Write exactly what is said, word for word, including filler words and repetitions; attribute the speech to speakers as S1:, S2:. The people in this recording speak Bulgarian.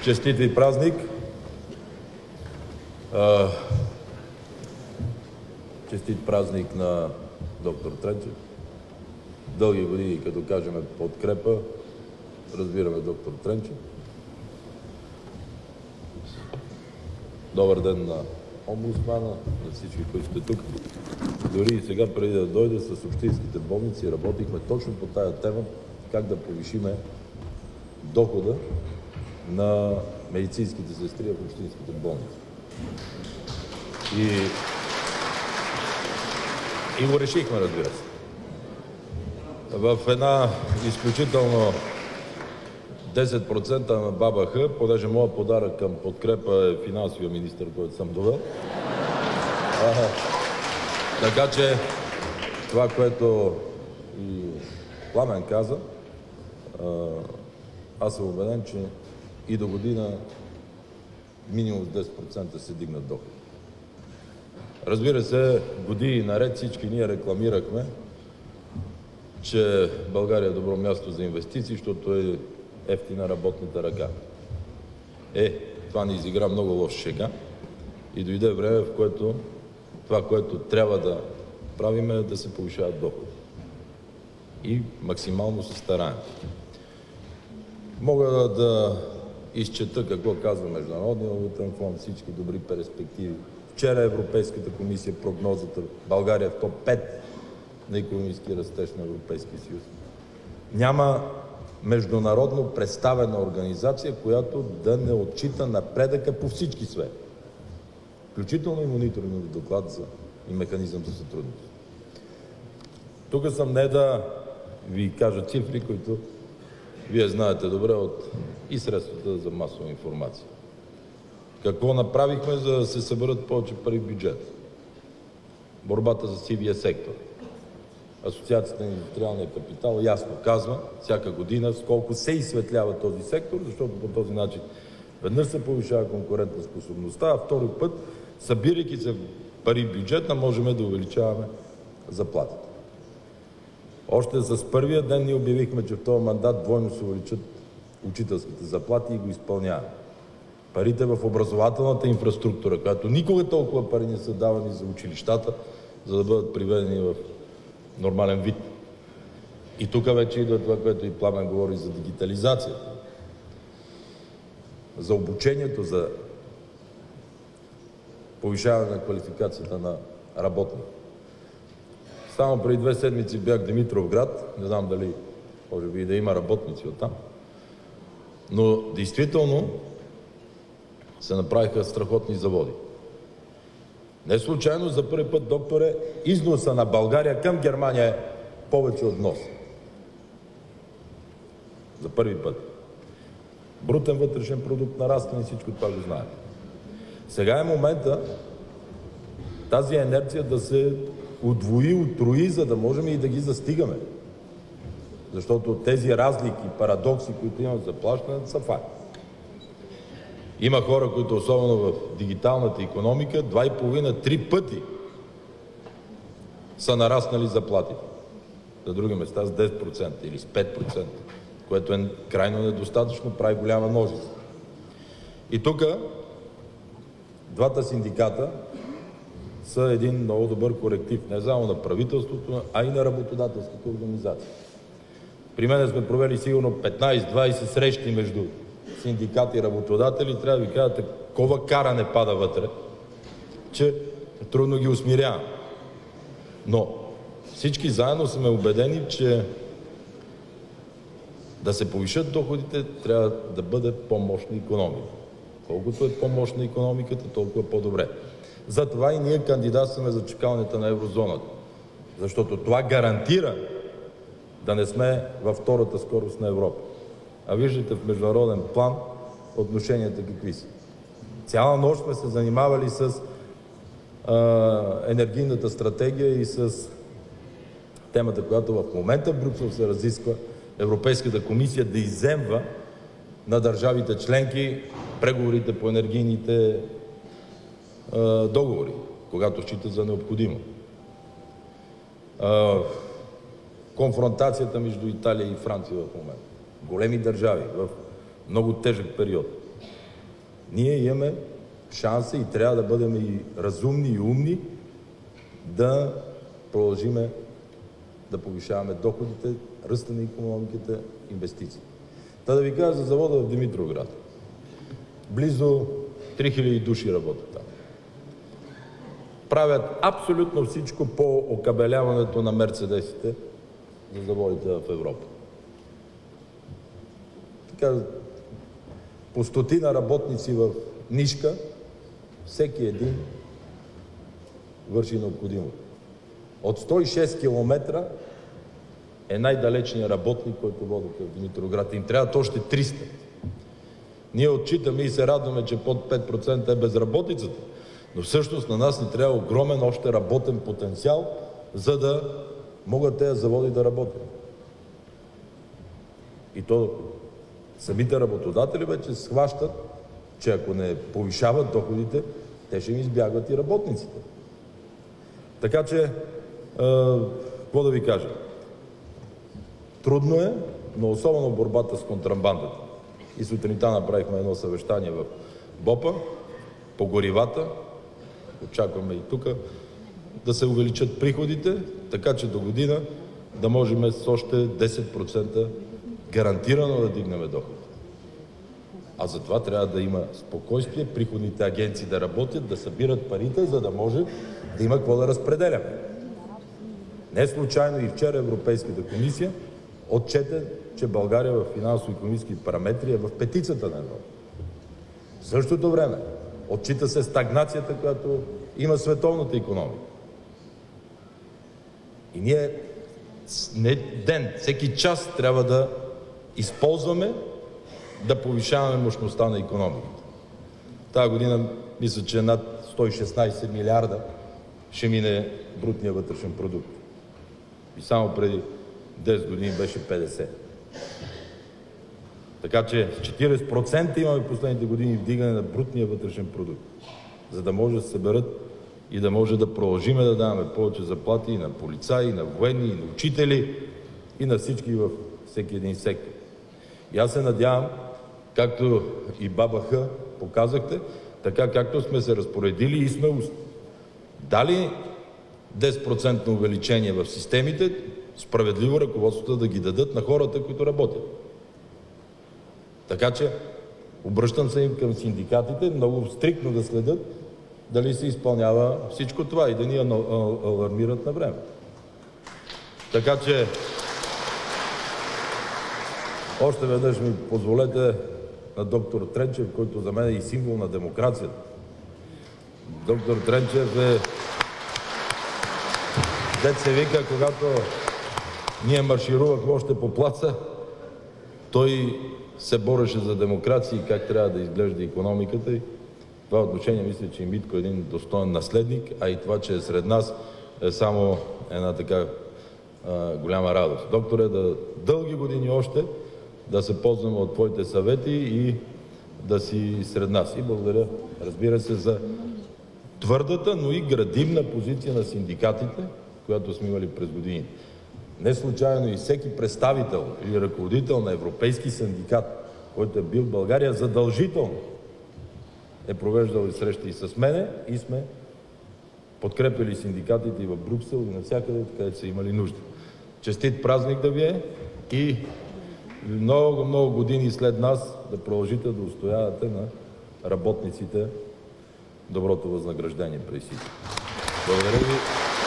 S1: Честит ви празник! А, честит празник на доктор Тренчев. Дълги години, като кажем подкрепа, разбираме доктор Тренчев. Добър ден на омбудсмана, на всички, които сте тук. Дори и сега, преди да дойда, с общинските болници работихме точно по тая тема, как да повишиме дохода на медицинските сестри в общинските болници. И, и го решихме, разбира се. В една изключително десет процента на БАБХ, понеже моят подарък към подкрепа е финансовия министър, който съм довел. А, така че това, което и Пламен каза, а, аз съм убеден, че и до година минимум с десет процента се дигнат доходи. Разбира се, години наред всички ние рекламирахме, че България е добро място за инвестиции, защото е ефтина работната ръка. Е, това ни изигра много лоша шега и дойде време, в което това, което трябва да правим, е да се повишават доходи. И максимално се стараем. Мога да изчета какво казва Международния валутен фонд, всички добри перспективи. Вчера Европейската комисия прогнозата България в топ пет на икономически растеж на Европейския съюз. Няма международно представена организация, която да не отчита напредъка по всички сфери. Включително и мониторинг доклад за и механизъм за сътрудничество. Тук съм не да ви кажа цифри, които вие знаете добре от и средствата за масова информация. Какво направихме, за да се съберат повече пари в бюджет? Борбата за сивия сектор. Асоциацията на индустриалния капитал ясно казва всяка година с колко се изсветлява този сектор, защото по този начин веднъж се повишава конкурентоспособността, а втори път, събирайки се пари в бюджета, можем да увеличаваме заплатите. Още с първия ден ние обявихме, че в този мандат двойно се увеличат учителските заплати и го изпълняваме. Парите в образователната инфраструктура, която никога толкова пари не са давани за училищата, за да бъдат приведени в нормален вид. И тук вече идва това, което и Пламен говори за дигитализацията, за обучението, за повишаване на квалификацията на работник. Само преди две седмици бях в Димитровград, не знам дали може би и да има работници оттам, но действително се направиха страхотни заводи. Не случайно за първи път, докторе, износа на България към Германия е повече от внос. За първи път. Брутен вътрешен продукт нараства и всичко това го знаем. Сега е момента тази инерция да се удвои, утрои, за да можем и да ги застигаме. Защото тези разлики, парадокси, които имаме за плащането, са факт. Има хора, които особено в дигиталната икономика, два и половина, три пъти са нараснали заплатите. За други места с десет процента или с пет процента, което е крайно недостатъчно, прави голяма ножица. И тук двата синдиката са един много добър коректив, не само на правителството, а и на работодателските организации. При мен сме провели сигурно петнайсет-двайсет срещи между синдикати и работодатели, трябва да ви кажа, такова каране пада вътре, че трудно ги усмирявам. Но всички заедно сме убедени, че да се повишат доходите, трябва да бъде по-мощна икономика. Колкото е по-мощна икономиката, толкова по-добре. Затова и ние кандидатстваме за чакалнята на еврозоната. Защото това гарантира да не сме във втората скорост на Европа. А виждате в международен план отношенията какви са. Цяла нощ сме се занимавали с а, енергийната стратегия и с темата, която в момента в Брюксел се разисква, Европейската комисия да изземва на държавите членки преговорите по енергийните а, договори, когато считат за необходимо. А, конфронтацията между Италия и Франция в момента. Големи държави в много тежък период. ние имаме шанса и трябва да бъдем и разумни и умни да продължиме да повишаваме доходите, ръста на икономиката, инвестиции. Та да ви кажа за завода в Димитровград. Близо три хиляди души работят там. Правят абсолютно всичко по окабеляването на мерцедесите за заводите в Европа. Така, по стотина работници в нишка, всеки един върши необходимо. От сто и шест километра е най-далечният работник, който водят в Димитровград. Им трябват още триста. Ние отчитаме и се радваме, че под пет процента е безработицата, но всъщност на нас ни трябва огромен още работен потенциал, за да могат тези заводи да работят. И то самите работодатели вече схващат, че ако не повишават доходите, те ще им избягват и работниците. Така че, какво да ви кажа? Трудно е, но особено борбата с контрабандата. И сутринта направихме едно съвещание в БОПа по горивата. Очакваме и тук да се увеличат приходите, така че до година да можем с още десет процента гарантирано да дигнем доходите. А за това трябва да има спокойствие, приходните агенции да работят, да събират парите, за да може да има какво да разпределяме. Не случайно и вчера Европейската комисия отчете, че България в финансово-икономически параметри е в петицата на Европа. В същото време отчита се стагнацията, която има световната икономика. И ние не ден, всеки час трябва да използваме да повишаваме мощността на икономиката. Тая година мисля, че над сто и шестнадесет милиарда ще мине брутния вътрешен продукт. И само преди десет години беше петдесет. Така че четиридесет процента имаме в последните години вдигане на брутния вътрешен продукт, за да може да се съберат и да може да продължиме да даваме повече заплати и на полицаи, и на военни, и на учители, и на всички във всеки един сектор. И аз се надявам, както и БАБХ показахте, така както сме се разпоредили и сме дали десет процента увеличение в системите, справедливо ръководството да ги дадат на хората, които работят. Така че обръщам се им към синдикатите, много стриктно да следят дали се изпълнява всичко това и да ни алармират на време. Така че още веднъж ми позволете на доктор Тренчев, който за мен е и символ на демокрацията. Доктор Тренчев е, дет се вика, когато ние марширувахме още по плаца, той се бореше за демокрация и как трябва да изглежда икономиката. И в това отношение мисля, че и Митко е един достоен наследник, а и това, че е сред нас, е само една така а, голяма радост. Докторе, да дълги години още да се ползваме от твоите съвети и да си сред нас. И благодаря, разбира се, за твърдата, но и градивна позиция на синдикатите, която сме имали през годините. Не случайно и всеки представител или ръководител на европейски синдикат, който е бил в България, задължително е провеждал и срещи и с мене и сме подкрепили синдикатите и в Брюксел и навсякъде, където са имали нужда. Честит празник да ви е и много, много години след нас да продължите да устоявате на работниците доброто възнаграждение през всичко. Благодаря ви.